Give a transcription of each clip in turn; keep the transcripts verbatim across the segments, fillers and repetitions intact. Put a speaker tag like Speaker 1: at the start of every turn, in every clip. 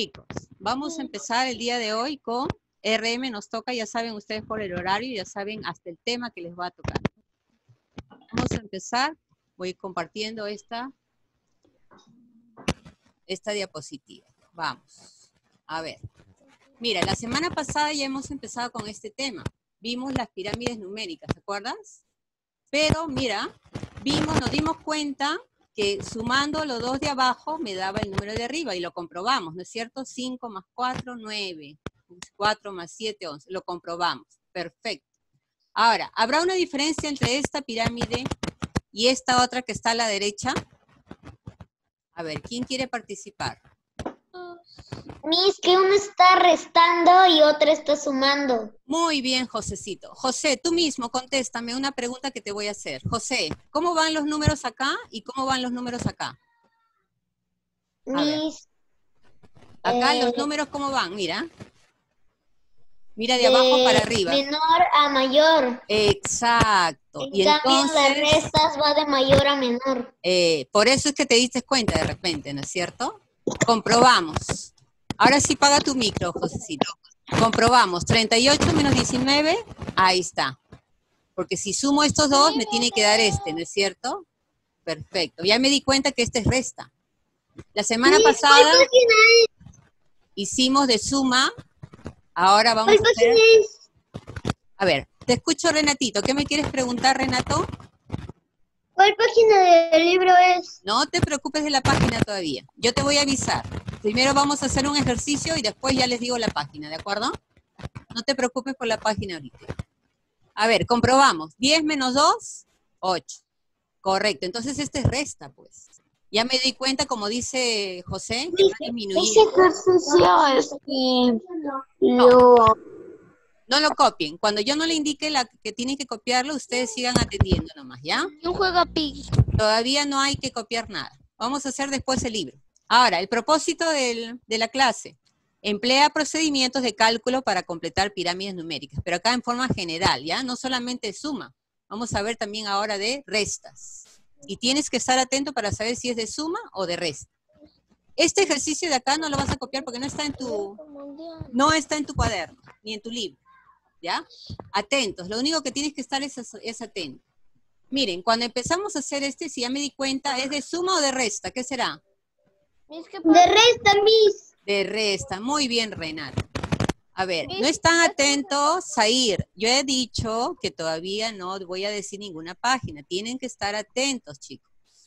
Speaker 1: Chicos, vamos a empezar el día de hoy con R M, nos toca, ya saben ustedes por el horario, ya saben hasta el tema que les va a tocar. Vamos a empezar, voy compartiendo esta, esta diapositiva. Vamos, a ver. Mira, la semana pasada ya hemos empezado con este tema. Vimos las pirámides numéricas, ¿te acuerdas? Pero mira, vimos, nos dimos cuenta que sumando los dos de abajo me daba el número de arriba y lo comprobamos, ¿no es cierto? cinco más cuatro, nueve. cuatro más siete, once. Lo comprobamos. Perfecto. Ahora, ¿habrá una diferencia entre esta pirámide y esta otra que está a la derecha? A ver, ¿quién quiere participar?
Speaker 2: Miss, que uno está restando y otra está sumando.
Speaker 1: Muy bien, Josecito. José, tú mismo contéstame una pregunta que te voy a hacer. José, ¿cómo van los números acá y cómo van los números acá? A
Speaker 2: Miss,
Speaker 1: ver. Acá
Speaker 2: eh,
Speaker 1: los números, ¿cómo van? Mira. Mira de, de abajo para arriba.
Speaker 2: Menor a mayor.
Speaker 1: Exacto.
Speaker 2: En
Speaker 1: y
Speaker 2: cambio,
Speaker 1: entonces,
Speaker 2: las restas va de mayor a menor.
Speaker 1: Eh, por eso es que te diste cuenta de repente, ¿no es cierto? Comprobamos. Ahora sí paga tu micro, Josecito. Comprobamos. treinta y ocho menos diecinueve, ahí está. Porque si sumo estos dos, me tiene que dar este, ¿no es cierto? Perfecto. Ya me di cuenta que este es resta. La semana
Speaker 2: ¿Cuál
Speaker 1: pasada
Speaker 2: página es?
Speaker 1: Hicimos de suma. Ahora vamos
Speaker 2: ¿Cuál
Speaker 1: a hacer...
Speaker 2: página es?
Speaker 1: A ver, te escucho, Renatito. ¿Qué me quieres preguntar, Renato?
Speaker 2: ¿Cuál página del libro es?
Speaker 1: No te preocupes de la página todavía. Yo te voy a avisar. Primero vamos a hacer un ejercicio y después ya les digo la página, ¿de acuerdo? No te preocupes por la página ahorita. A ver, comprobamos. diez menos dos, ocho. Correcto. Entonces este es resta, pues. Ya me di cuenta, como dice José, que va disminuyendo.
Speaker 2: Ese ejercicio es que
Speaker 1: no.
Speaker 2: lo...
Speaker 1: No lo copien. Cuando yo no le indique la, que tienen que copiarlo, ustedes sigan atendiendo nomás, ¿ya?
Speaker 2: Un juego Pig.
Speaker 1: Todavía no hay que copiar nada. Vamos a hacer después el libro. Ahora, el propósito del, de la clase. Emplea procedimientos de cálculo para completar pirámides numéricas, pero acá en forma general, ¿ya? No solamente suma. Vamos a ver también ahora de restas. Y tienes que estar atento para saber si es de suma o de resta. Este ejercicio de acá no lo vas a copiar porque no está en tu, no está en tu cuaderno, ni en tu libro. ¿Ya? Atentos, lo único que tienes que estar es, es atento. Miren, cuando empezamos a hacer este, si ya me di cuenta, ¿es de suma o de resta? ¿Qué será?
Speaker 2: De resta, Miss.
Speaker 1: De resta, muy bien, Renato. A ver, no están atentos, Zair. Yo he dicho que todavía no voy a decir ninguna página. Tienen que estar atentos, chicos.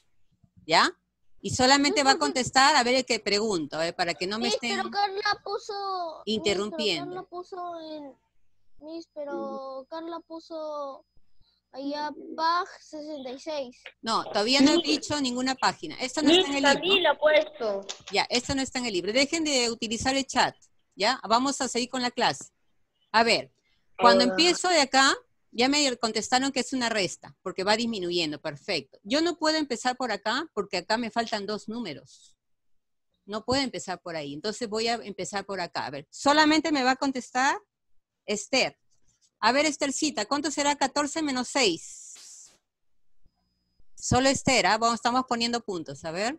Speaker 1: ¿Ya? Y solamente va a contestar a ver el que pregunto, ¿eh? Para que no me estén
Speaker 3: pero Carla puso,
Speaker 1: interrumpiendo.
Speaker 3: Miss, pero Carla puso en... Miss, pero Carla puso allá pag sesenta y seis.
Speaker 1: No, todavía no he dicho ninguna página. Esto no está en el libro.
Speaker 2: También lo he puesto.
Speaker 1: Ya, esto no está en el libro. Dejen de utilizar el chat. Ya, vamos a seguir con la clase. A ver, cuando uh. empiezo de acá, ya me contestaron que es una resta, porque va disminuyendo. Perfecto. Yo no puedo empezar por acá, porque acá me faltan dos números. No puedo empezar por ahí. Entonces voy a empezar por acá. A ver, solamente me va a contestar Esther. A ver, Esthercita, ¿cuánto será catorce menos seis? Solo Esther, ¿eh? Vamos, estamos poniendo puntos, a ver.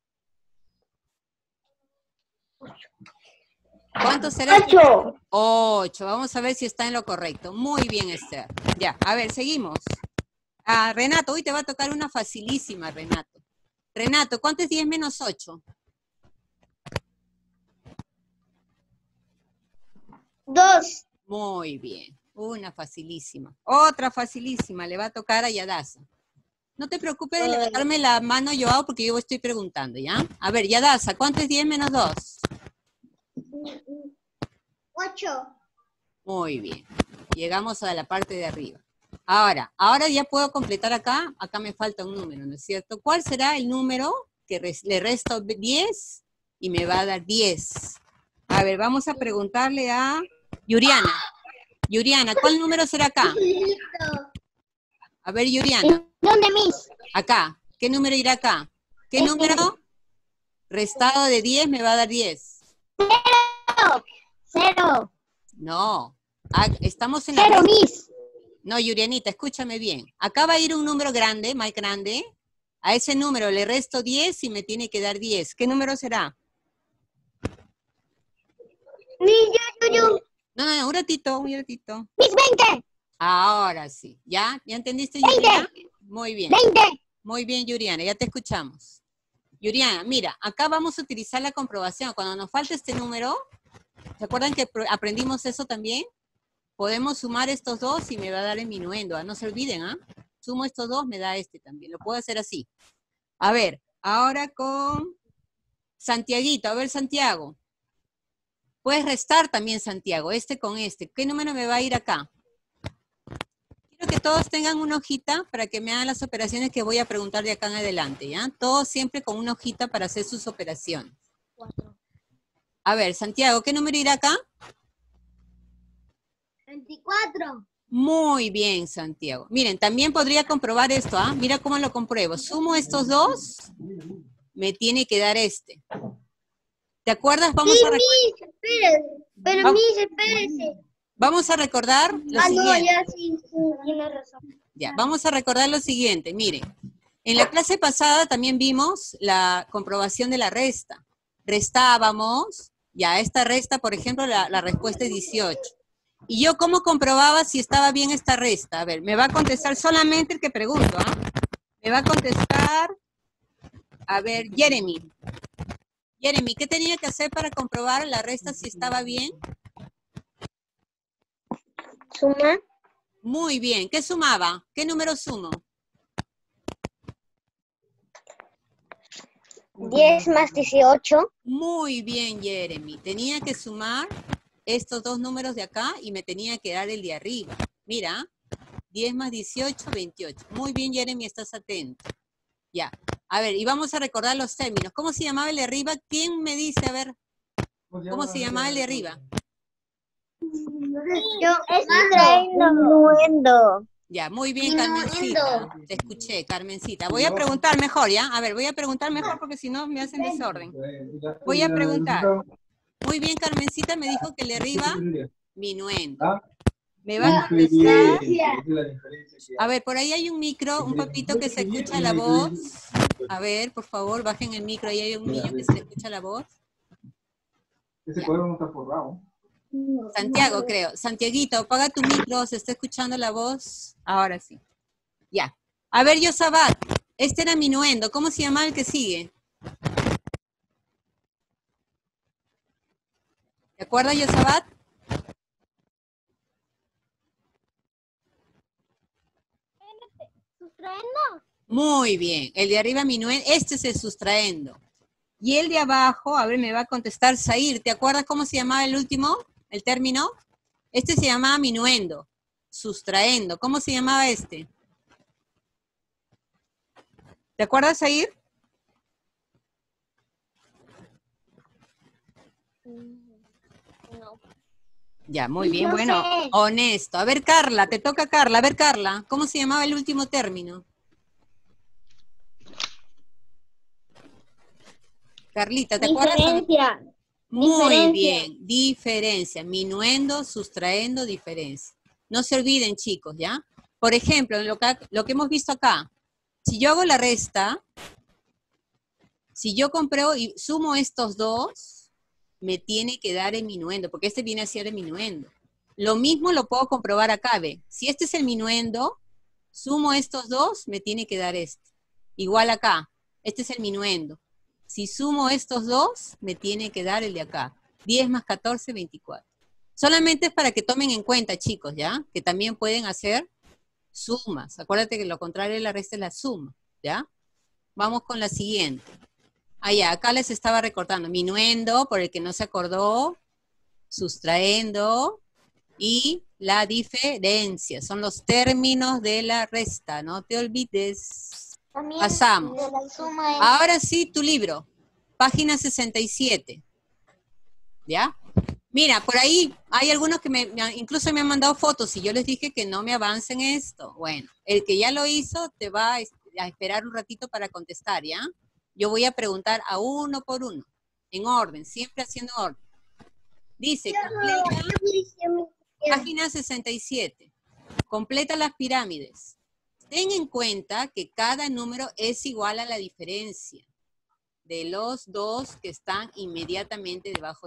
Speaker 1: ¿Cuánto será?
Speaker 2: Ocho.
Speaker 1: Ocho. Vamos a ver si está en lo correcto. Muy bien, Esther. Ya, a ver, seguimos. Ah, Renato, hoy te va a tocar una facilísima, Renato. Renato, ¿cuánto es diez menos ocho?
Speaker 2: Dos.
Speaker 1: Muy bien, una facilísima. Otra facilísima, le va a tocar a Yadasa. No te preocupes de levantarme la mano, Joao, porque yo estoy preguntando, ¿ya? A ver, Yadasa, ¿cuánto es diez menos dos?
Speaker 2: Ocho.
Speaker 1: Muy bien, llegamos a la parte de arriba. Ahora, ahora ya puedo completar acá, acá me falta un número, ¿no es cierto? ¿Cuál será el número que res, le resto diez y me va a dar diez? A ver, vamos a preguntarle a Yuriana. Yuriana, ¿cuál número será acá? A ver, Yuriana.
Speaker 2: ¿Dónde, Miss?
Speaker 1: Acá. ¿Qué número irá acá? ¿Qué este. número restado de diez me va a dar diez?
Speaker 2: Cero. Cero.
Speaker 1: No. Ah, estamos en
Speaker 2: Cero,
Speaker 1: la...
Speaker 2: Miss.
Speaker 1: No, Yurianita, escúchame bien. Acá va a ir un número grande, más grande. A ese número le resto diez y me tiene que dar diez. ¿Qué número será?
Speaker 2: Miss, yo, yo, yo.
Speaker 1: No, no, no, un ratito, un ratito.
Speaker 2: Miss, veinte.
Speaker 1: Ahora sí. ¿Ya? ¿Ya entendiste,
Speaker 2: veinte.
Speaker 1: Yuriana? Muy bien.
Speaker 2: veinte.
Speaker 1: Muy bien, Yuriana, ya te escuchamos. Yuriana, mira, acá vamos a utilizar la comprobación. Cuando nos falta este número, ¿se acuerdan que aprendimos eso también? Podemos sumar estos dos y me va a dar el minuendo. ¿Ah? No se olviden, ¿ah? Sumo estos dos, me da este también. Lo puedo hacer así. A ver, ahora con Santiaguito. A ver, Santiago. Puedes restar también, Santiago, este con este. ¿Qué número me va a ir acá? Quiero que todos tengan una hojita para que me hagan las operaciones que voy a preguntar de acá en adelante, ¿ya? Todos siempre con una hojita para hacer sus operaciones.
Speaker 3: Cuatro.
Speaker 1: A ver, Santiago, ¿qué número irá acá?
Speaker 2: veinticuatro.
Speaker 1: Muy bien, Santiago. Miren, también podría comprobar esto, ¿ah? Mira cómo lo compruebo. Sumo estos dos, me tiene que dar este. ¿Te acuerdas? Vamos
Speaker 2: Sí,
Speaker 1: a
Speaker 2: Miss, espérese. Pero
Speaker 1: Vamos.
Speaker 2: Miss, espérese.
Speaker 1: Vamos a recordar lo
Speaker 2: Ah, no,
Speaker 1: siguiente.
Speaker 2: ya sí, sí, tiene razón.
Speaker 1: Ya, vamos a recordar lo siguiente. Miren, en la clase pasada también vimos la comprobación de la resta. Restábamos, ya esta resta, por ejemplo, la, la respuesta es dieciocho. ¿Y yo cómo comprobaba si estaba bien esta resta? A ver, me va a contestar solamente el que pregunto, ¿ah? Me va a contestar, a ver, Jeremy. Jeremy, ¿qué tenía que hacer para comprobar la resta si estaba bien?
Speaker 2: Suma.
Speaker 1: Muy bien. ¿Qué sumaba? ¿Qué número sumo?
Speaker 2: diez más dieciocho.
Speaker 1: Muy bien, Jeremy. Tenía que sumar estos dos números de acá y me tenía que dar el de arriba. Mira, diez más dieciocho, veintiocho. Muy bien, Jeremy, estás atento. Ya. A ver, y vamos a recordar los términos. ¿Cómo se llamaba el de arriba? ¿Quién me dice? A ver, ¿cómo se llamaba el de arriba?
Speaker 2: Yo estoy minuendo.
Speaker 1: Ya, muy bien,
Speaker 2: Minuendo.
Speaker 1: Carmencita. Te escuché, Carmencita. Voy a preguntar mejor, ¿ya? A ver, voy a preguntar mejor porque si no me hacen desorden. Voy a preguntar. Muy bien, Carmencita me dijo que el de arriba, minuendo. Me va a contestar. A ver, por ahí hay un micro, un papito que se escucha la voz. A ver, por favor, bajen el micro, ahí hay un niño que se le escucha la voz.
Speaker 4: Ese cuadro no está forrado.
Speaker 1: Santiago, creo. Santiaguito, apaga tu micro, se está escuchando la voz. Ahora sí. Ya. A ver, Yosabat, este era minuendo. ¿Cómo se llama el que sigue? ¿Te acuerdas, Yosabat?
Speaker 3: Sustraendo.
Speaker 1: Muy bien. El de arriba minuendo. Este es el sustraendo. Y el de abajo, a ver, me va a contestar Zair. ¿Te acuerdas cómo se llamaba el último? ¿El término? Este se llamaba minuendo. Sustraendo. ¿Cómo se llamaba este? ¿Te acuerdas, Zair?
Speaker 3: No.
Speaker 1: Ya, muy bien,
Speaker 2: No
Speaker 1: bueno,
Speaker 2: sé.
Speaker 1: honesto. A ver, Carla, te toca Carla. A ver, Carla, ¿cómo se llamaba el último término? Carlita, ¿te acuerdas?
Speaker 2: Diferencia.
Speaker 1: Muy
Speaker 2: Diferencia.
Speaker 1: bien, diferencia, minuendo, sustraendo, diferencia. No se olviden, chicos, ¿ya? Por ejemplo, lo que, lo que hemos visto acá, si yo hago la resta, si yo compro y sumo estos dos, me tiene que dar el minuendo, porque este viene a ser el minuendo. Lo mismo lo puedo comprobar acá, ¿ve? Si este es el minuendo, sumo estos dos, me tiene que dar este. Igual acá, este es el minuendo. Si sumo estos dos, me tiene que dar el de acá. diez más catorce, veinticuatro. Solamente es para que tomen en cuenta, chicos, ¿ya? Que también pueden hacer sumas. Acuérdate que lo contrario de la resta es la suma, ¿ya? Vamos con la siguiente. Ah, ya, acá les estaba recortando. Minuendo, por el que no se acordó. Sustraendo. Y la diferencia. Son los términos de la resta. No te olvides.
Speaker 2: También
Speaker 1: Pasamos.
Speaker 2: de la suma es-
Speaker 1: Ahora sí, tu libro. Página sesenta y siete. ¿Ya? Mira, por ahí hay algunos que me, me- incluso me han mandado fotos y yo les dije que no me avancen esto. Bueno, el que ya lo hizo te va a, es- a esperar un ratito para contestar, ¿ya? Yo voy a preguntar a uno por uno, en orden, siempre haciendo orden. Dice, completa, página sesenta y siete. Completa las pirámides. Ten en cuenta que cada número es igual a la diferencia de los dos que están inmediatamente debajo de él.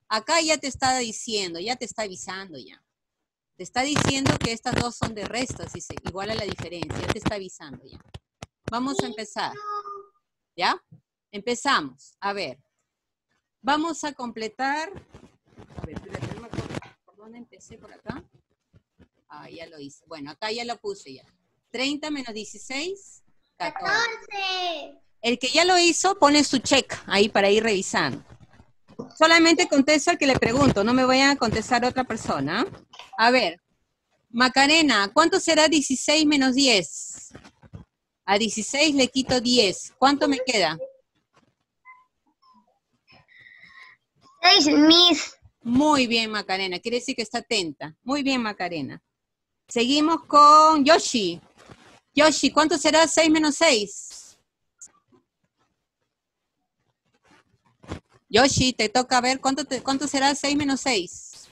Speaker 1: Acá ya te está diciendo, ya te está avisando ya. Te está diciendo que estas dos son de restas, dice, igual a la diferencia, ya te está avisando ya. Vamos a empezar. ¿Ya? Empezamos. A ver. Vamos a completar. A ver, espérate, no me acuerdo por dónde empecé, por acá. Ah, ya lo hice. Bueno, acá ya lo puse ya. treinta menos dieciséis, catorce.
Speaker 2: catorce.
Speaker 1: El que ya lo hizo, pone su check ahí para ir revisando. Solamente contesto al que le pregunto, no me vayan a contestar a otra persona. A ver, Macarena, ¿cuánto será dieciséis menos diez? A dieciséis le quito diez. ¿Cuánto me queda?
Speaker 2: seis, Miss.
Speaker 1: Muy bien, Macarena. Quiere decir que está atenta. Muy bien, Macarena. Seguimos con Yoshi. Yoshi, ¿cuánto será seis menos seis? Yoshi, te toca ver cuánto, te, cuánto será seis menos seis.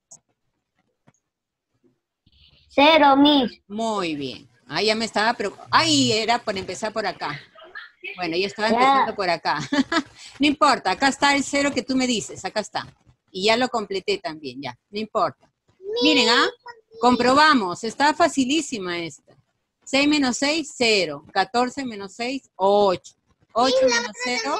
Speaker 2: Cero, Miss.
Speaker 1: Muy bien. Ahí ya me estaba preocupando. Ahí era por empezar por acá. Bueno, yo estaba
Speaker 2: Ya.
Speaker 1: empezando por acá. No importa, acá está el cero que tú me dices, acá está. Y ya lo completé también, ya, no importa. Miren, ¿ah? Comprobamos, está facilísima esta. seis menos seis, cero. catorce menos seis, ocho. ocho menos cero.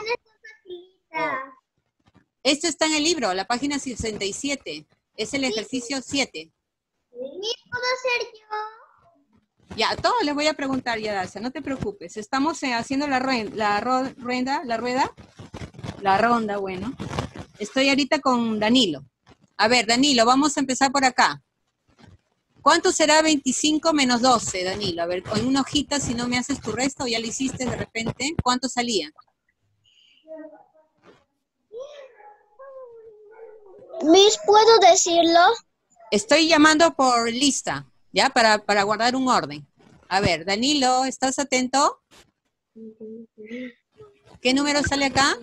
Speaker 1: Esto está en el libro, la página sesenta y siete. Es el ejercicio siete.
Speaker 2: Miss, ¿puedo hacer yo?
Speaker 1: Ya, a todos les voy a preguntar ya, Dacia, no te preocupes. Estamos eh, haciendo la, ruen- la ro- rueda, la rueda, la ronda, bueno. Estoy ahorita con Danilo. A ver, Danilo, vamos a empezar por acá. ¿Cuánto será veinticinco menos doce, Danilo? A ver, con una hojita, si no me haces tu resta o ya lo hiciste de repente, ¿cuánto salía?
Speaker 3: Miss, ¿puedo decirlo?
Speaker 1: Estoy llamando por lista, ¿ya? Para, para guardar un orden. A ver, Danilo, ¿estás atento? ¿Qué número sale acá?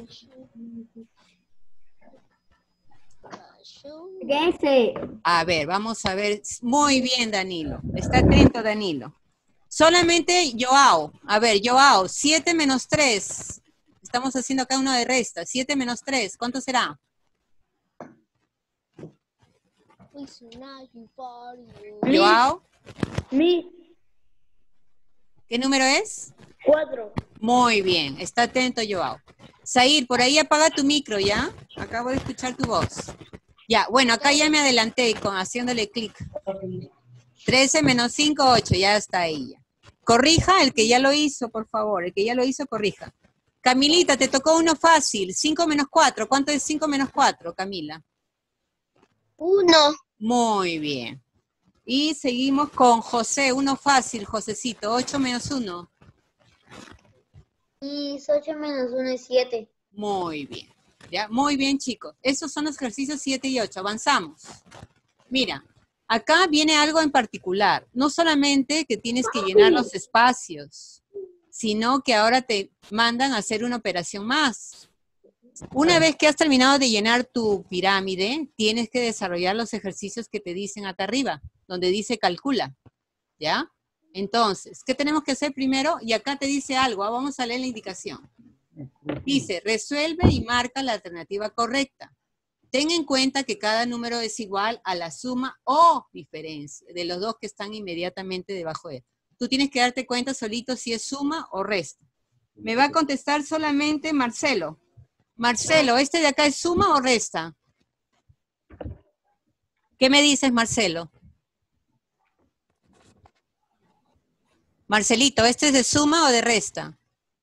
Speaker 2: trece.
Speaker 1: A ver, vamos a ver. Muy bien, Danilo. Está atento, Danilo. Solamente Joao. A ver, Joao, siete menos tres. Estamos haciendo acá uno de resta. siete menos tres, ¿cuánto será? Joao,
Speaker 2: Miss.
Speaker 1: ¿qué número es?
Speaker 2: cuatro.
Speaker 1: Muy bien, está atento, Joao. Zair, por ahí apaga tu micro, ¿ya? Acabo de escuchar tu voz. Ya, bueno, acá ya me adelanté con haciéndole clic. trece menos cinco, ocho, ya está ahí. Ya. Corrija el que ya lo hizo, por favor. El que ya lo hizo, corrija. Camilita, te tocó uno fácil. cinco menos cuatro. ¿Cuánto es cinco menos cuatro, Camila?
Speaker 3: Uno.
Speaker 1: Muy bien. Y seguimos con José, uno fácil, Josecito. ocho menos uno.
Speaker 2: Miss, ocho menos uno es siete.
Speaker 1: Muy bien. ¿Ya? Muy bien, chicos. Esos son los ejercicios siete y ocho. Avanzamos. Mira, acá viene algo en particular. No solamente que tienes que llenar los espacios, sino que ahora te mandan a hacer una operación más. Una vez que has terminado de llenar tu pirámide, tienes que desarrollar los ejercicios que te dicen acá arriba, donde dice calcula. ¿Ya? Entonces, ¿qué tenemos que hacer primero? Y acá te dice algo. Ah, vamos a leer la indicación. Dice, resuelve y marca la alternativa correcta. Ten en cuenta que cada número es igual a la suma o diferencia de los dos que están inmediatamente debajo de él. Tú tienes que darte cuenta solito si es suma o resta. Me va a contestar solamente Marcelo. Marcelo, ¿este de acá es suma o resta? ¿Qué me dices, Marcelo? Marcelito, ¿este es de suma o de resta?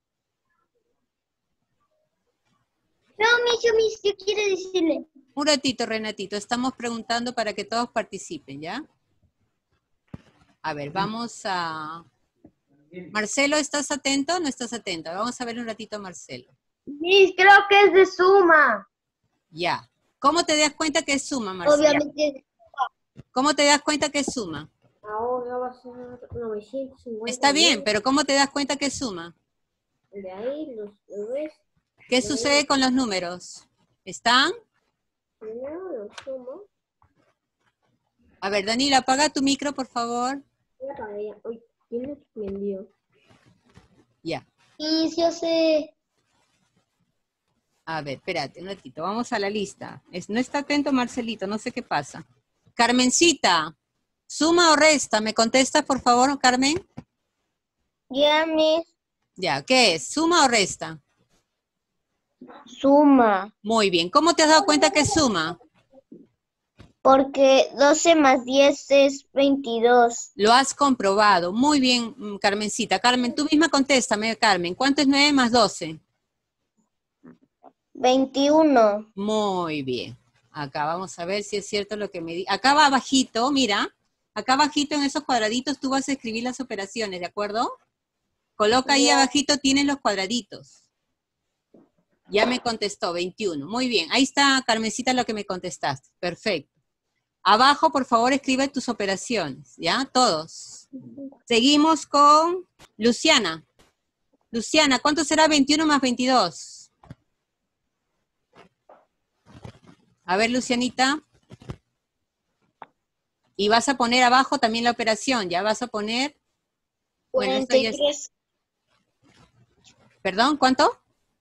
Speaker 2: No, Miss, yo, Miss, ¿qué quiere decirle?
Speaker 1: Un ratito, Renatito, estamos preguntando para que todos participen, ¿ya? A ver, vamos a... Marcelo, ¿estás atento o no estás atento? Vamos a ver un ratito a Marcelo.
Speaker 2: Miss, creo que es de suma.
Speaker 1: Ya. ¿Cómo te das cuenta que es suma, Marcelo?
Speaker 2: Obviamente.
Speaker 1: ¿Cómo te das cuenta que es suma?
Speaker 2: Ahora va a ser novecientos cincuenta.
Speaker 1: Está bien, pero ¿cómo te das cuenta que es suma?
Speaker 2: De ahí los ves.
Speaker 1: ¿Qué sucede con los números? ¿Están?
Speaker 2: Primero los sumo.
Speaker 1: A ver, Danilo, apaga tu micro, por favor.
Speaker 2: Ya apagué. Uy, ¿quién me suspendió?
Speaker 1: Ya.
Speaker 2: Miss, yo sé.
Speaker 1: A ver, espérate un ratito, vamos a la lista. Es, no está atento Marcelito, no sé qué pasa. Carmencita, ¿suma o resta? ¿Me contestas, por favor, Carmen?
Speaker 3: Ya, Miss.
Speaker 1: Ya, ¿qué es? ¿Suma o resta?
Speaker 3: Suma.
Speaker 1: Muy bien. ¿Cómo te has dado cuenta que es suma?
Speaker 3: Porque doce más diez es veintidós.
Speaker 1: Lo has comprobado. Muy bien, mm, Carmencita. Carmen, tú misma contéstame, Carmen. ¿Cuánto es nueve más doce?
Speaker 3: veintiuno.
Speaker 1: Muy bien. Acá vamos a ver si es cierto lo que me di. Acá va abajito, mira. Acá abajito en esos cuadraditos tú vas a escribir las operaciones, ¿de acuerdo? Coloca ahí
Speaker 3: Ya.
Speaker 1: abajito, tienes los cuadraditos. Ya me contestó, veintiuno. Muy bien. Ahí está, Carmencita, lo que me contestaste. Perfecto. Abajo, por favor, escribe tus operaciones, ¿ya? Todos. Seguimos con Luciana. Luciana, ¿cuánto será veintiuno más veintidós? A ver, Lucianita. Y vas a poner abajo también la operación, ya vas a poner... Bueno, esto ya es...
Speaker 3: cuarenta y tres.
Speaker 1: ¿Perdón? ¿Cuánto?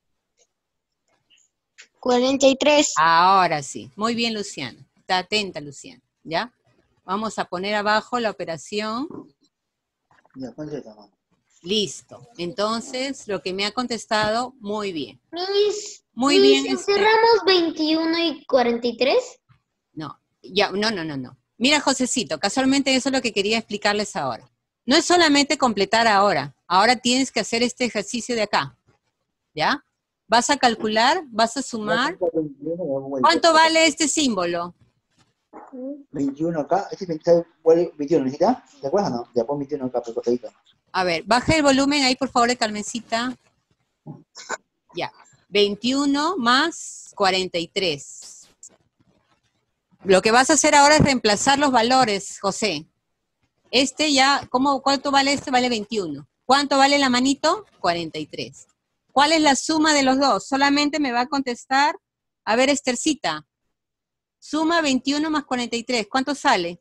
Speaker 3: cuarenta y tres.
Speaker 1: Ahora sí. Muy bien, Luciana. Está atenta, Luciana, ¿ya? Vamos a poner abajo la operación.
Speaker 5: Ya, ¿cuánto es, mamá?
Speaker 1: Listo. Entonces, lo que me ha contestado, muy bien.
Speaker 2: Miss,
Speaker 1: Muy
Speaker 2: Miss,
Speaker 1: bien, este-
Speaker 2: ¿encerramos veintiuno y cuarenta y tres?
Speaker 1: No, ya, no, no, no, no. Mira, Josecito, casualmente eso es lo que quería explicarles ahora. No es solamente completar ahora. Ahora tienes que hacer este ejercicio de acá, ¿ya? Vas a calcular, vas a sumar. ¿Cuánto vale este símbolo?
Speaker 5: veintiuno acá, este veintiuno, vale veintiuno, ¿necesita? ¿Te acuerdas o no? Ya pon veintiuno acá, por costadito.
Speaker 1: A ver, baja el volumen ahí, por favor, de Carmencita. Ya. veintiuno más cuarenta y tres. Lo que vas a hacer ahora es reemplazar los valores, José. Este ya, ¿cómo, ¿cuánto vale este? Vale veintiuno. ¿Cuánto vale la manito? cuarenta y tres. ¿Cuál es la suma de los dos? Solamente me va a contestar, a ver, Estercita. Suma veintiuno más cuarenta y tres. ¿Cuánto sale?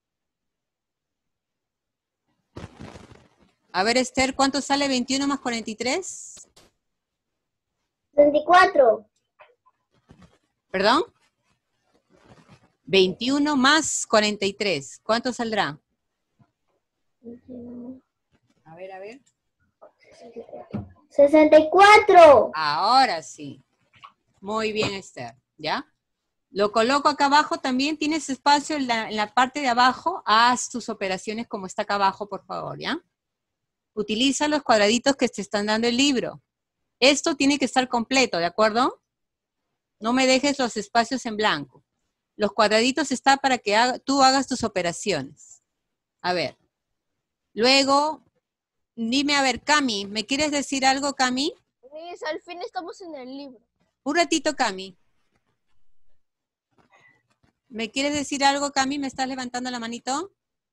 Speaker 1: A ver, Esther, ¿cuánto sale veintiuno más cuarenta y tres?
Speaker 3: treinta y cuatro.
Speaker 1: ¿Perdón? veintiuno más cuarenta y tres. ¿Cuánto saldrá? A ver, a ver.
Speaker 3: sesenta y cuatro.
Speaker 1: Ahora sí. Muy bien, Esther. ¿Ya? Lo coloco acá abajo también. ¿Tienes espacio en la, en la parte de abajo? Haz tus operaciones como está acá abajo, por favor, ¿ya? Utiliza los cuadraditos que te están dando el libro. Esto tiene que estar completo, ¿de acuerdo? No me dejes los espacios en blanco. Los cuadraditos están para que haga, tú hagas tus operaciones. A ver. Luego, dime, a ver, Cami, ¿me quieres decir algo, Cami?
Speaker 3: Miss, al fin estamos en el libro.
Speaker 1: Un ratito, Cami. ¿Me quieres decir algo, Cami? ¿Me estás levantando la manito?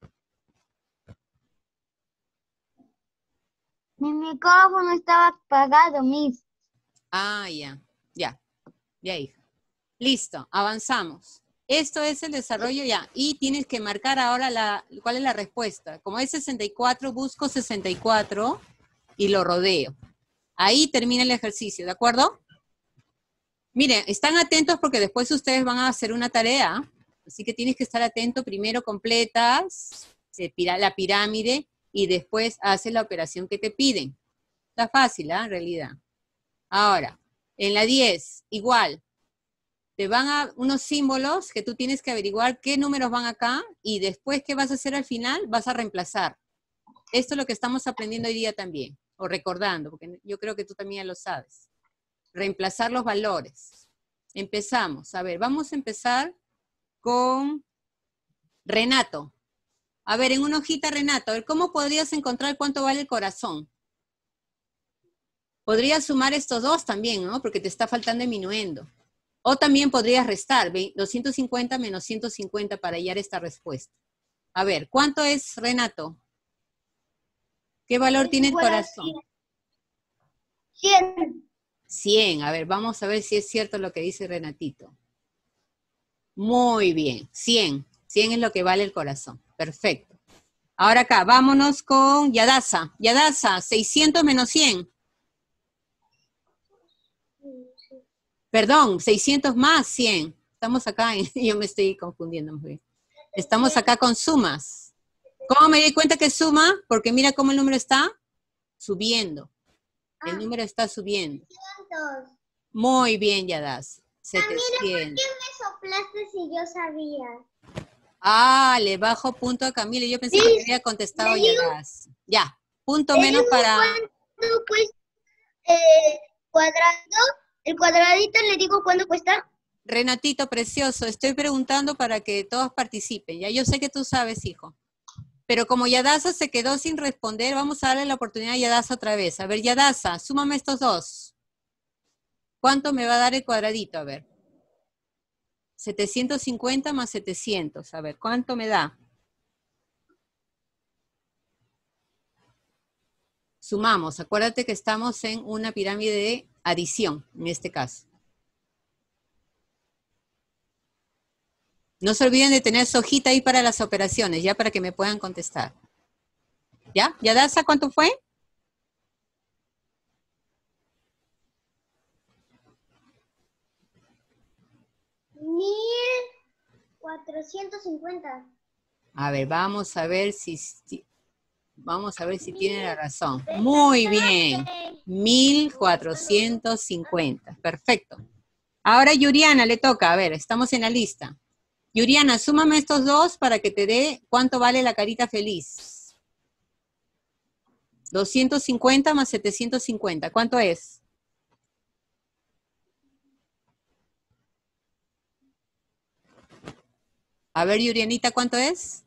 Speaker 3: Mi micrófono estaba apagado, Miss.
Speaker 1: Ah, ya, ya, ya, hija. Listo, avanzamos. Esto es el desarrollo ya. Y tienes que marcar ahora la, cuál es la respuesta. Como es sesenta y cuatro, busco sesenta y cuatro y lo rodeo. Ahí termina el ejercicio, ¿de acuerdo? Miren, están atentos porque después ustedes van a hacer una tarea. Así que tienes que estar atento. Primero completas la pirámide y después haces la operación que te piden. Está fácil, ¿ah? En realidad. Ahora, en la diez, igual. Te van a unos símbolos que tú tienes que averiguar qué números van acá y después qué vas a hacer al final, vas a reemplazar. Esto es lo que estamos aprendiendo hoy día también, o recordando, porque yo creo que tú también ya lo sabes. Reemplazar los valores. Empezamos. A ver, vamos a empezar con Renato. A ver, en una hojita, Renato, a ver, ¿cómo podrías encontrar cuánto vale el corazón? Podrías sumar estos dos también, ¿no? Porque te está faltando el minuendo. O también podrías restar doscientos cincuenta menos ciento cincuenta para hallar esta respuesta. A ver, ¿cuánto es, Renato? ¿Qué valor tiene el corazón?
Speaker 3: cien.
Speaker 1: cien. A ver, vamos a ver si es cierto lo que dice Renatito. Muy bien, cien. cien es lo que vale el corazón. Perfecto. Ahora acá, vámonos con Yadasa. Yadasa, seiscientos menos cien. Perdón, seiscientos más cien. Estamos acá, en, yo me estoy confundiendo. Muy bien. Estamos acá con sumas. ¿Cómo me di cuenta que suma? Porque mira cómo el número está subiendo. El número está subiendo. Muy bien, Yadas. setecientos.
Speaker 2: Camila, ¿por qué me soplaste si yo sabía?
Speaker 1: Ah, le bajo punto a Camila. Yo pensé
Speaker 2: Sí,
Speaker 1: que me había contestado
Speaker 2: le digo-
Speaker 1: Yadas. Ya, punto
Speaker 2: Le
Speaker 1: menos
Speaker 2: digo
Speaker 1: para...
Speaker 2: ¿Cuánto cuesta eh, cuadrado? El cuadradito le digo cuánto cuesta.
Speaker 1: Renatito, precioso, estoy preguntando para que todos participen. Ya yo sé que tú sabes, hijo. Pero como Yadasa se quedó sin responder, vamos a darle la oportunidad a Yadasa otra vez. A ver, Yadasa, súmame estos dos. ¿Cuánto me va a dar el cuadradito? A ver. setecientos cincuenta más setecientos. A ver, ¿cuánto me da? Sumamos. Acuérdate que estamos en una pirámide de adición, en este caso. No se olviden de tener su hojita ahí para las operaciones, ya para que me puedan contestar. ¿Ya? ¿Yadasa cuánto fue?
Speaker 2: Mil cuatrocientos cincuenta.
Speaker 1: A ver, vamos a ver si, si vamos a ver si tiene la razón. Muy bien. mil cuatrocientos cincuenta. Perfecto. Ahora Yuriana le toca. A ver, estamos en la lista. Yuriana, súmame estos dos para que te dé cuánto vale la carita feliz. doscientos cincuenta más setecientos cincuenta. ¿Cuánto es? A ver, Yurianita, ¿cuánto es?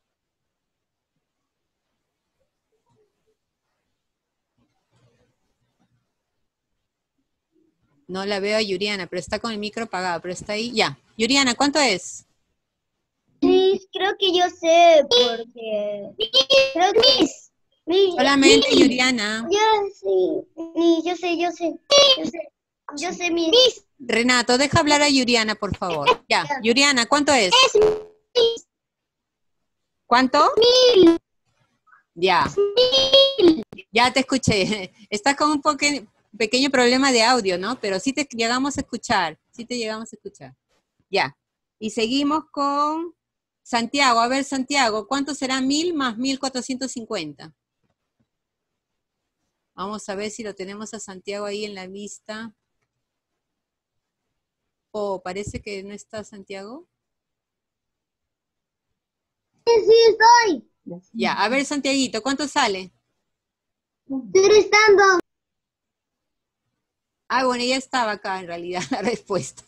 Speaker 1: No la veo a Yuriana, pero está con el micro apagado, pero está ahí. Ya. Yuriana, ¿cuánto es?
Speaker 2: Sí, creo que yo sé, porque creo que es. Mi-
Speaker 1: Solamente
Speaker 2: mi-
Speaker 1: Yuriana.
Speaker 2: Yo sí, mi- yo sé, yo sé, yo sé, yo sé mi.
Speaker 1: Renato, deja hablar a Yuriana, por favor. Ya. Yuriana, ¿cuánto es? ¿Cuánto?
Speaker 2: Mil.
Speaker 1: Ya. Ya te escuché. Estás con un poque- pequeño problema de audio, ¿no? Pero sí te llegamos a escuchar. Sí te llegamos a escuchar. Ya. Y seguimos con Santiago. A ver, Santiago, ¿cuánto será mil más mil cuatrocientos cincuenta? Vamos a ver si lo tenemos a Santiago ahí en la lista. Oh, parece que no está Santiago.
Speaker 2: Sí, sí, estoy.
Speaker 1: Ya, a ver, Santiaguito, ¿cuánto sale?
Speaker 2: Estoy restando.
Speaker 1: Ah, bueno, ya estaba acá en realidad la respuesta.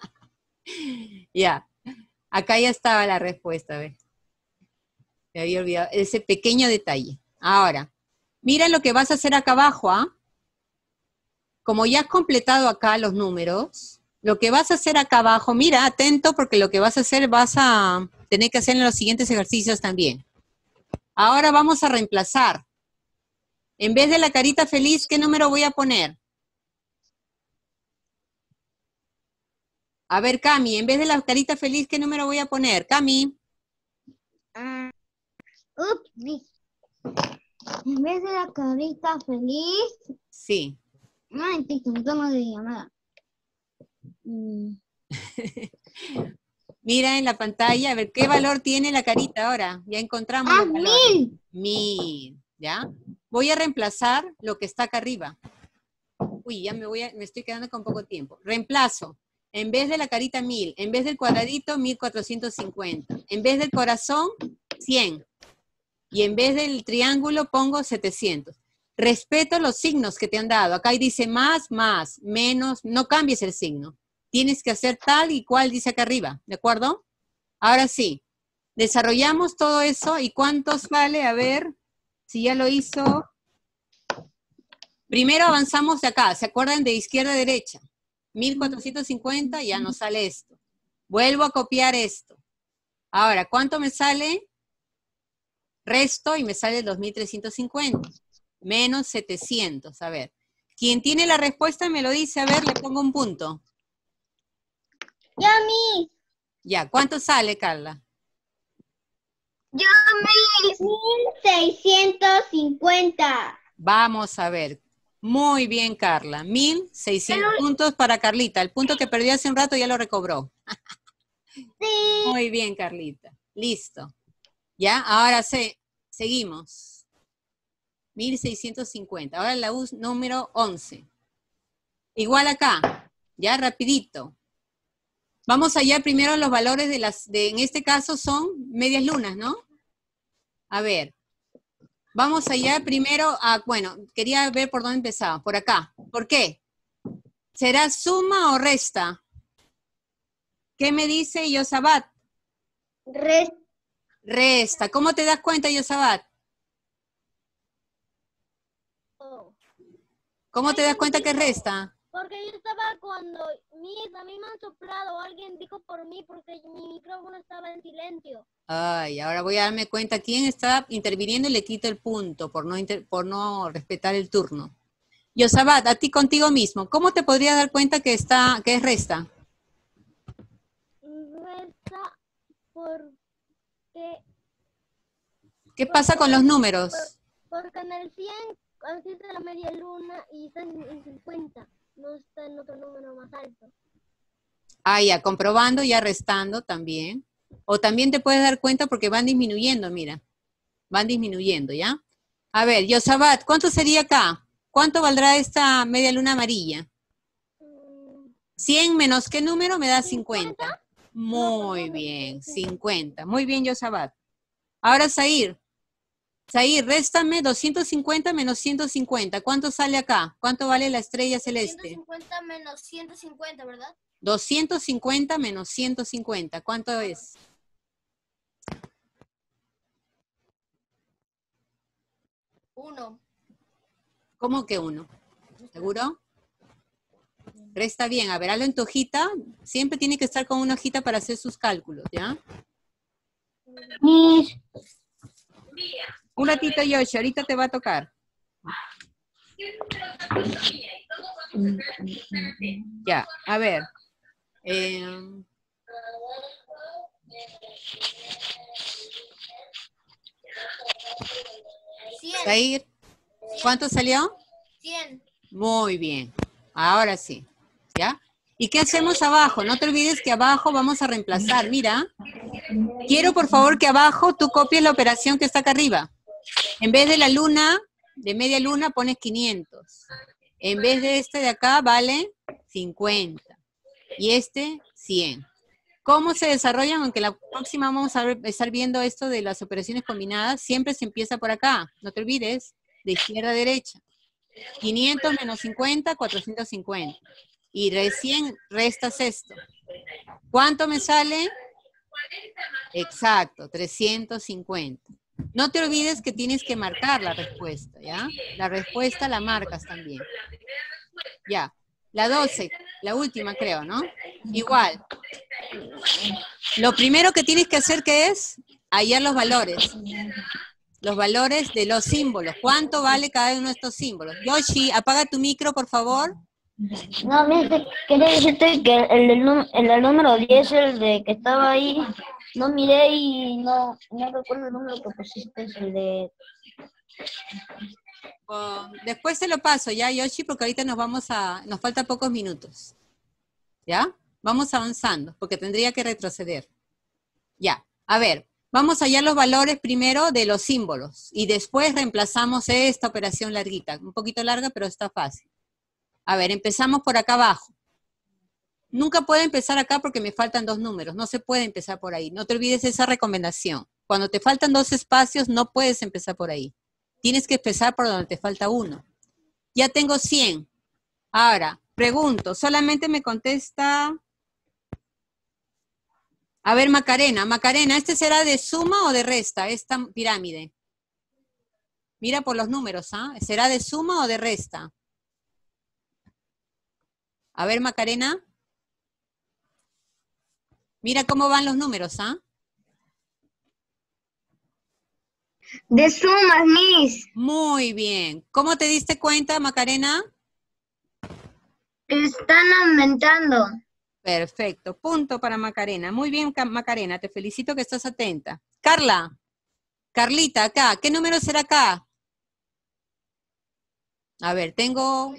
Speaker 1: Ya, acá ya estaba la respuesta, ¿ves? Me había olvidado ese pequeño detalle. Ahora, mira lo que vas a hacer acá abajo, ¿ah? Como ya has completado acá los números, lo que vas a hacer acá abajo, mira, atento, porque lo que vas a hacer vas a tener que hacer en los siguientes ejercicios también. Ahora vamos a reemplazar. En vez de la carita feliz, ¿qué número voy a poner? A ver, Cami, en vez de la carita feliz, ¿qué número voy a poner? Cami.
Speaker 2: Ah, ups, mi- en vez de la carita feliz,
Speaker 1: Sí.
Speaker 2: un momentito, me tomo de llamada. Mm,
Speaker 1: Mira en la pantalla, a ver, ¿qué valor tiene la carita ahora? Ya encontramos
Speaker 2: Ah,
Speaker 1: los valores.
Speaker 2: mil.
Speaker 1: Mil, ¿ya? Voy a reemplazar lo que está acá arriba. Uy, ya me voy a, me estoy quedando con poco tiempo. Reemplazo. En vez de la carita mil, en vez del cuadradito, mil cuatrocientos cincuenta. En vez del corazón, cien. Y en vez del triángulo, pongo setecientos. Respeto los signos que te han dado. Acá dice más, más, menos. No cambies el signo. Tienes que hacer tal y cual dice acá arriba. ¿De acuerdo? Ahora sí. Desarrollamos todo eso. ¿Y cuántos vale? A ver si ya lo hizo. Primero avanzamos de acá. ¿Se acuerdan de izquierda a derecha? mil cuatrocientos cincuenta, ya nos sale esto. Vuelvo a copiar esto. Ahora, ¿cuánto me sale? Resto y me sale dos mil trescientos cincuenta. Menos setecientos. A ver. Quien tiene la respuesta me lo dice. A ver, le pongo un punto.
Speaker 2: Ya, mi.
Speaker 1: Ya, ¿cuánto sale, Carla?
Speaker 2: Yo mil seiscientos cincuenta.
Speaker 1: Vamos a ver. Muy bien, Carla. mil seiscientos puntos para Carlita. El punto que perdió hace un rato ya lo recobró.
Speaker 2: Sí.
Speaker 1: Muy bien, Carlita. Listo. Ya, ahora se, seguimos. mil seiscientos cincuenta. Ahora la U número once. Igual acá. Ya, rapidito. Vamos allá primero a los valores de las, de, en este caso son medias lunas, ¿no? A ver. Vamos allá primero a, bueno, quería ver por dónde empezaba, por acá. ¿Por qué? ¿Será suma o resta? ¿Qué me dice Yosabat?
Speaker 2: Resta.
Speaker 1: Resta. ¿Cómo te das cuenta, Yosabat? ¿Cómo te das cuenta que resta?
Speaker 3: Porque yo estaba cuando mis, a mí me han soplado, alguien dijo por mí porque mi micrófono estaba en silencio.
Speaker 1: Ay, ahora voy a darme cuenta quién está interviniendo y le quito el punto por no, inter, por no respetar el turno. Yosabat, a ti contigo mismo, ¿cómo te podrías dar cuenta que está, que es resta?
Speaker 3: Resta porque...
Speaker 1: ¿Qué pasa con los números?
Speaker 3: Por, porque en el cien existe la media luna y está en, en cincuenta. No está en otro número más alto.
Speaker 1: Ah, ya, comprobando, ya restando también. O también te puedes dar cuenta porque van disminuyendo, mira. Van disminuyendo, ¿ya? A ver, Yosabat, ¿cuánto sería acá? ¿Cuánto valdrá esta media luna amarilla? cien menos ¿qué número? Me da cincuenta. Muy bien, cincuenta. Muy bien, Yosabat. Ahora, Zair. Zair, réstame doscientos cincuenta menos ciento cincuenta. ¿Cuánto sale acá? ¿Cuánto vale la estrella celeste?
Speaker 3: ciento cincuenta menos ciento cincuenta, ¿verdad?
Speaker 1: doscientos cincuenta menos ciento cincuenta. ¿Cuánto es?
Speaker 3: Uno.
Speaker 1: ¿Cómo que uno? ¿Seguro? Resta bien. A ver, hazlo en tu hojita. Siempre tiene que estar con una hojita para hacer sus cálculos, ¿ya?
Speaker 2: Mis.
Speaker 1: Un ratito, Yoshi. Ahorita te va a tocar. Ya, a ver. Eh, Zair, ¿cuánto salió?
Speaker 3: cien.
Speaker 1: Muy bien. Ahora sí. ¿Ya? ¿Y qué hacemos abajo? No te olvides que abajo vamos a reemplazar. Mira. Quiero, por favor, que abajo tú copies la operación que está acá arriba. En vez de la luna, de media luna, pones quinientos. En vez de este de acá, vale cincuenta. Y este, cien. ¿Cómo se desarrollan? Aunque la próxima vamos a ver, estar viendo esto de las operaciones combinadas. Siempre se empieza por acá. No te olvides, de izquierda a derecha. quinientos menos cincuenta, cuatrocientos cincuenta. Y recién restas esto. ¿Cuánto me sale? Exacto, trescientos cincuenta. No te olvides que tienes que marcar la respuesta, ¿ya? La respuesta la marcas también. Ya. La doce, la última creo, ¿no? Igual. Lo primero que tienes que hacer, ¿qué es? Hallar los valores. Los valores de los símbolos. ¿Cuánto vale cada uno de estos símbolos? Yoshi, apaga tu micro, por favor.
Speaker 2: No, mire, quería decirte que el, el, num- el, el número diez, el de que estaba ahí, no miré y no, no recuerdo el número que pusiste, es el de...
Speaker 1: Oh, después te lo paso, ¿ya, Yoshi? Porque ahorita nos vamos a... Nos faltan pocos minutos. ¿Ya? Vamos avanzando, porque tendría que retroceder. Ya, a ver. Vamos a hallar los valores primero de los símbolos. Y después reemplazamos esta operación larguita. Un poquito larga, pero está fácil. A ver, empezamos por acá abajo. Nunca puedo empezar acá porque me faltan dos números. No se puede empezar por ahí. No te olvides esa recomendación. Cuando te faltan dos espacios, no puedes empezar por ahí. Tienes que empezar por donde te falta uno. Ya tengo cien. Ahora, pregunto. Solamente me contesta... A ver, Macarena. Macarena, ¿este será de suma o de resta, esta pirámide? Mira por los números, ¿ah? ¿eh? ¿Será de suma o de resta? A ver, Macarena. Mira cómo van los números, ¿ah?
Speaker 2: De sumas, Miss.
Speaker 1: Muy bien. ¿Cómo te diste cuenta, Macarena?
Speaker 2: Están aumentando.
Speaker 1: Perfecto. Punto para Macarena. Muy bien, Macarena. Te felicito que estás atenta. Carla. Carlita, acá. ¿Qué número será acá? A ver, tengo...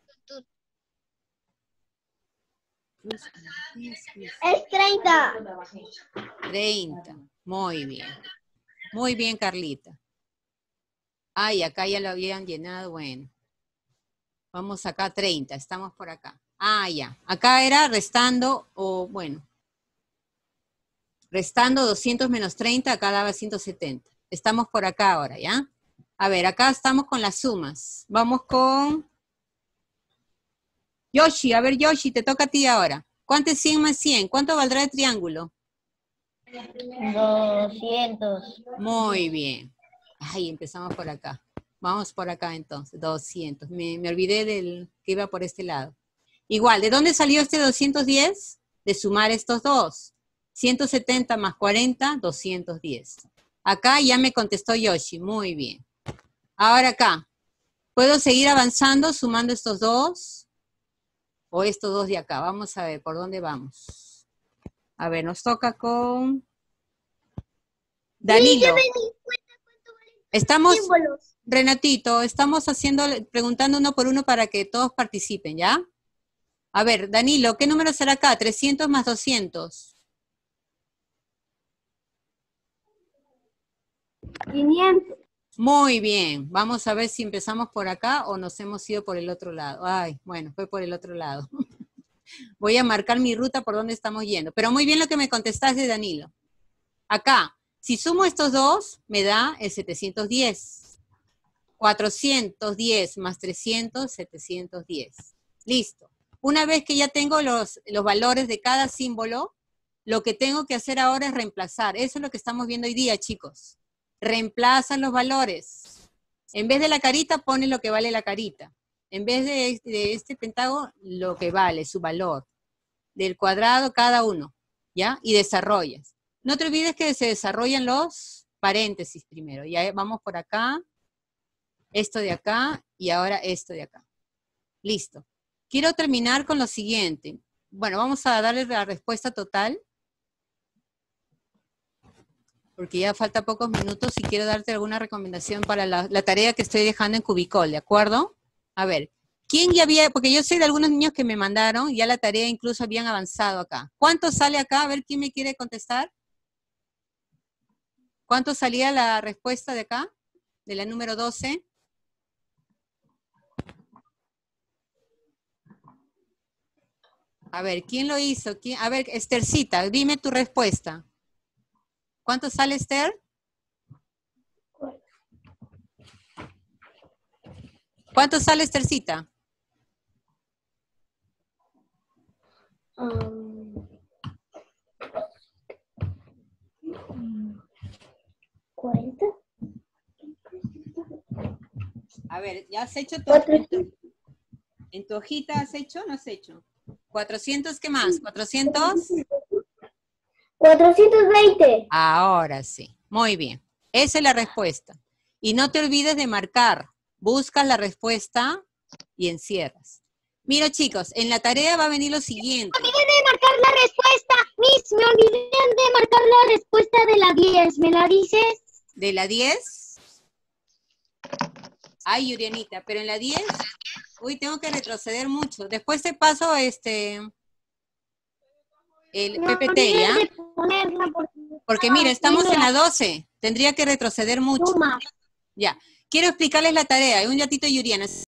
Speaker 3: Es treinta.
Speaker 1: treinta. Muy bien. Muy bien, Carlita. Ay, acá ya lo habían llenado. Bueno. Vamos acá, treinta. Estamos por acá. Ah, ya. Acá era restando, o bueno. Restando doscientos menos treinta, acá daba ciento setenta. Estamos por acá ahora, ¿ya? A ver, acá estamos con las sumas. Vamos con... Yoshi, a ver, Yoshi, te toca a ti ahora. ¿Cuánto es cien más cien? ¿Cuánto valdrá el triángulo?
Speaker 2: doscientos.
Speaker 1: Muy bien. Ay, empezamos por acá. Vamos por acá entonces, doscientos. Me, me olvidé del que iba por este lado. Igual, ¿de dónde salió este doscientos diez? De sumar estos dos. ciento setenta más cuarenta, doscientos diez. Acá ya me contestó Yoshi, muy bien. Ahora acá, ¿puedo seguir avanzando sumando estos dos? O estos dos de acá. Vamos a ver, ¿por dónde vamos? A ver, nos toca con... Danilo. Estamos, Renatito, estamos haciendo, preguntando uno por uno para que todos participen, ¿ya? A ver, Danilo, ¿qué número será acá? trescientos más doscientos.
Speaker 3: quinientos.
Speaker 1: Muy bien, vamos a ver si empezamos por acá o nos hemos ido por el otro lado. Ay, bueno, fue por el otro lado. Voy a marcar mi ruta por donde estamos yendo. Pero muy bien lo que me contestaste, Danilo. Acá, si sumo estos dos, me da el setecientos diez. cuatrocientos diez más trescientos, setecientos diez. Listo. Una vez que ya tengo los, los valores de cada símbolo, lo que tengo que hacer ahora es reemplazar. Eso es lo que estamos viendo hoy día, chicos. Reemplazan los valores. En vez de la carita, pone lo que vale la carita. En vez de, de este pentágono, lo que vale, su valor. Del cuadrado, cada uno. ¿Ya? Y desarrollas. No te olvides que se desarrollan los paréntesis primero. Ya vamos por acá. Esto de acá. Y ahora esto de acá. Listo. Quiero terminar con lo siguiente. Bueno, vamos a darle la respuesta total. Porque ya falta pocos minutos y quiero darte alguna recomendación para la, la tarea que estoy dejando en Cubicol, ¿de acuerdo? A ver, ¿quién ya había, porque yo sé de algunos niños que me mandaron, ya la tarea incluso habían avanzado acá. ¿Cuánto sale acá? A ver, ¿quién me quiere contestar? ¿Cuánto salía la respuesta de acá? De la número doce. A ver, ¿quién lo hizo? ¿Quién? A ver, Esthercita, dime tu respuesta. ¿Cuánto sale, Esther? ¿Cuánto sale, Esthercita?
Speaker 3: Um, ¿cuarenta?
Speaker 1: A ver, ¿ya has hecho todo? ¿En tu, en tu hojita has hecho o no has hecho? ¿cuatrocientos qué más? ¿cuatrocientos?
Speaker 3: cuatrocientos veinte.
Speaker 1: Ahora sí. Muy bien. Esa es la respuesta. Y no te olvides de marcar. Buscas la respuesta y encierras. Mira, chicos, en la tarea va a venir lo siguiente.
Speaker 3: Me olvidé de marcar la respuesta. Miss, me olvidé de marcar la respuesta de la diez. ¿Me la dices?
Speaker 1: ¿De la diez? Ay, Yurianita, pero en la diez, uy, tengo que retroceder mucho. Después te paso este... el P P T, ¿ya? Porque mira, estamos en la doce. Tendría que retroceder mucho. Ya. Quiero explicarles la tarea. Un ratito, Yuriana.